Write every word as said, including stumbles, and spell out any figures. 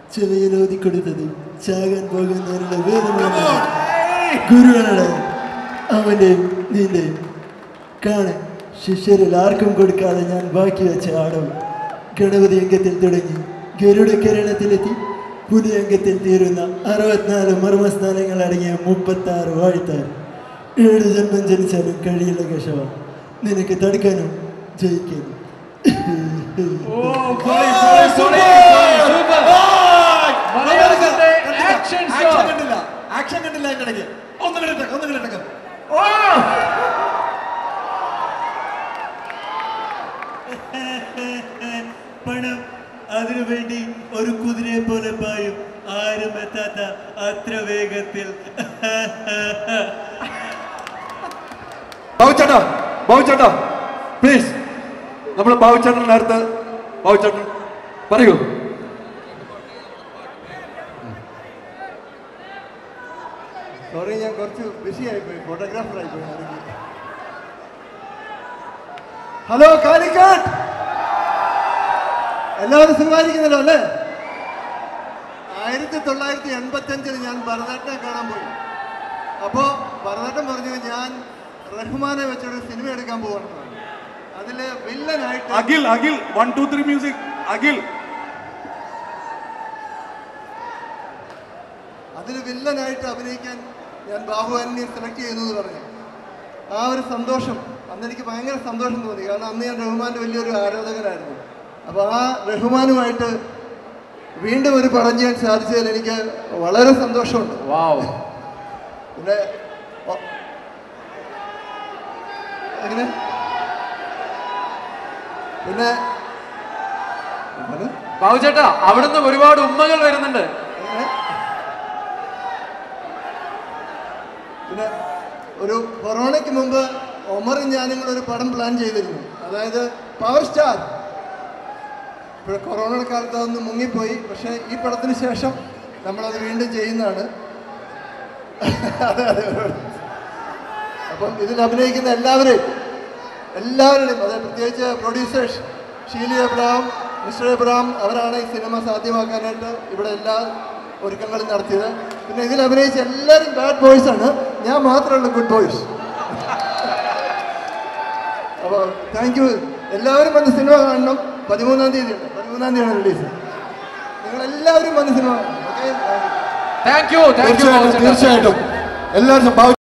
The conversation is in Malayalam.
ചെവിയിലോതി കൊടുത്തത് ചാകാൻ പോകുന്നതിനുള്ള വേദമാണ്. ഗുരുവാണ് അവൻ്റെ നിന്റെ കാണാൻ ശിഷ്യരിൽ ആർക്കും കൊടുക്കാതെ ഞാൻ ബാക്കി വെച്ച ആടവും ഗണപതി അംഗത്തിൽ തുടങ്ങി ഗരുഡ കിരണത്തിലെത്തി പുതിയ അംഗത്തിൽ തീരുന്ന അറുപത്തിനാല് മർമ്മസ്ഥാനങ്ങൾ അടങ്ങിയ മുപ്പത്തി ആറ് വാഴ്ത്താർ. ഏഴ് ജന്മം ജനിച്ചാലും കഴിയില്ല കേശവ, നിനക്ക് തടുക്കാനും ജയിക്കാനും. പണം അതിനുവേണ്ടി ഒരു കുതിരയെ പോലെ പായും, ആരും എത്താത്ത അത്ര വേഗത്തിൽ. ബാബുച്ചേട്ടാ ബാബുച്ചേട്ടാ പ്ലീസ്, നമ്മൾ ബാബുച്ചേട്ടൻ നേരത്തെ ബാബുച്ചേട്ടൻ പറയൂ. സോറി, ഞാൻ കുറച്ച് ബിസി ആയിപ്പോയി, ഫോട്ടോഗ്രാഫർ ആയിപ്പോയി. ഹലോ കാലിക്കറ്റ്, എല്ലാവരും സുഖമായിരിക്കുന്നല്ലോ അല്ലേ? ആയിരത്തി തൊള്ളായിരത്തി എൺപത്തി അഞ്ചിൽ ഞാൻ ഭരതനാട്യം കാണാൻ പോയി. അപ്പോൾ ഭരതനാട്യം പറഞ്ഞു ഞാൻ റഹ്മാനെ വെച്ചൊരു സിനിമ എടുക്കാൻ പോവാണ്. അതില് വില്ലനായിട്ട് Akhil Akhil one two three music Akhil അതിൽ വില്ലനായിട്ട് അഭിനയിക്കാൻ ഞാൻ ബാഹുവാനെ സെലക്ട് ചെയ്യുന്നു എന്ന് പറഞ്ഞു. ആ ഒരു സന്തോഷം അന്ന് എനിക്ക് ഭയങ്കര സന്തോഷം തോന്നി. കാരണം അന്ന് ഞാൻ റഹ്മാൻ്റെ വലിയൊരു ആരാധകനായിരുന്നു. അപ്പോൾ ആ റഹ്മാനുമായിട്ട് വീണ്ടും ഒരു പടം ചെയ്യാൻ സാധിച്ചതിൽ എനിക്ക് വളരെ സന്തോഷമുണ്ട്. പിന്നെ എങ്ങനെ പിന്നെ ബാബുചേട്ടാ അവിടുന്ന് ഒരുപാട് ഉമ്മകൾ വരുന്നുണ്ട്. പിന്നെ ഒരു കൊറോണയ്ക്ക് മുമ്പ് ഒമറും ഞാനും കൂടെ ഒരു പടം പ്ലാൻ ചെയ്തിരുന്നു, അതായത് പവർ സ്റ്റാർ. ഇപ്പോൾ കൊറോണ കാലത്ത് അതൊന്ന് മുങ്ങിപ്പോയി. പക്ഷേ ഈ പടത്തിന് ശേഷം നമ്മളത് വീണ്ടും ചെയ്യുന്നതാണ്. അതെ അതെ അപ്പം ഇതിൽ അഭിനയിക്കുന്ന എല്ലാവരെയും എല്ലാവരുടെയും അതായത് പ്രത്യേകിച്ച് പ്രൊഡ്യൂസേഴ്സ് ഷീലി എബ്രഹാം, മിസ്റ്റർ എബ്രഹാം, അവരാണ് ഈ സിനിമ സാധ്യമാക്കാനായിട്ട് ഇവിടെ എല്ലാ ഒരുക്കങ്ങളും നടത്തിയത്. പിന്നെ ഇതിൽ അഭിനയിച്ച എല്ലാവരും ബാഡ് ബോയ്സ് ആണ്, ഞാൻ മാത്രമുള്ള ഗുഡ് ബോയ്സ്. അപ്പോൾ താങ്ക് യു. എല്ലാവരും വന്ന് സിനിമ കാണണം. പതിമൂന്നാം തീയതി ഉണ്ട്, പതിമൂന്നാം തീയതിയാണ് റിലീസ്. നിങ്ങളെല്ലാവരും വന്ന് സിനിമ കാണണം. Okay, thank you. തീർച്ചയായിട്ടും തീർച്ചയായിട്ടും എല്ലാവരും